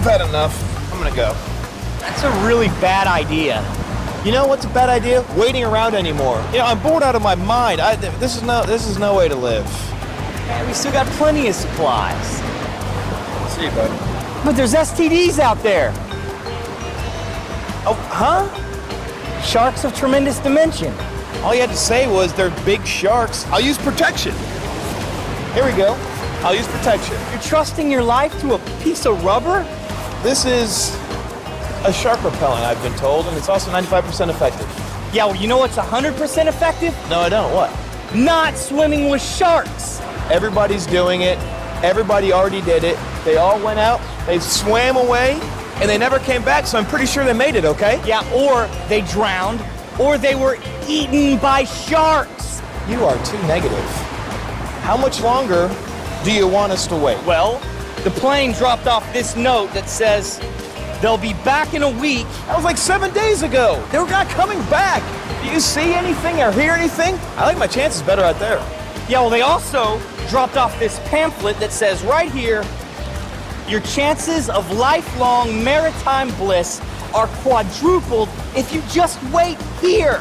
had enough. I'm gonna go. That's a really bad idea. You know what's a bad idea? Waiting around anymore. You know, I'm bored out of my mind. This is no way to live. Man, we still got plenty of supplies. See you, buddy. But there's STDs out there. Oh, huh? Sharks of tremendous dimension. All you had to say was they're big sharks. I'll use protection. Here we go. I'll use protection. You're trusting your life to a piece of rubber? This is a shark repellent, I've been told, and it's also 95% effective. Yeah, well, you know what's 100% effective? No, I don't. What? Not swimming with sharks. Everybody's doing it. Everybody already did it. They all went out, they swam away, and they never came back, so I'm pretty sure they made it, okay? Yeah, or they drowned, or they were eaten by sharks. You are too negative. How much longer do you want us to wait? Well, the plane dropped off this note that says they'll be back in a week. That was like 7 days ago. They were not coming back. Do you see anything or hear anything? I like my chances better out there. Yeah, well, they also dropped off this pamphlet that says right here, your chances of lifelong maritime bliss are quadrupled if you just wait here.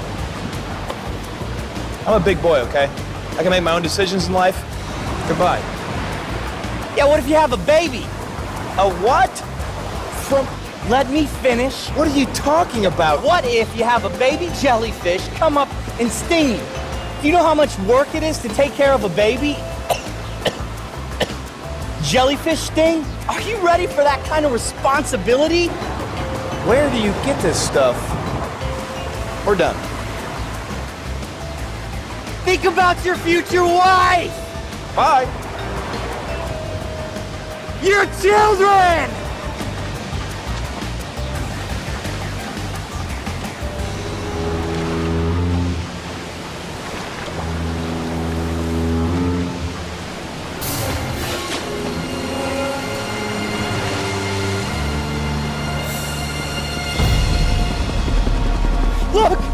I'm a big boy, okay? I can make my own decisions in life. Goodbye. Yeah, what if you have a baby? A what? Let me finish. What are you talking about? What if you have a baby jellyfish come up and sting you? Do you know how much work it is to take care of a baby? Jellyfish sting? Are you ready for that kind of responsibility? Where do you get this stuff? We're done. Think about your future wife! Bye. Your children! Look!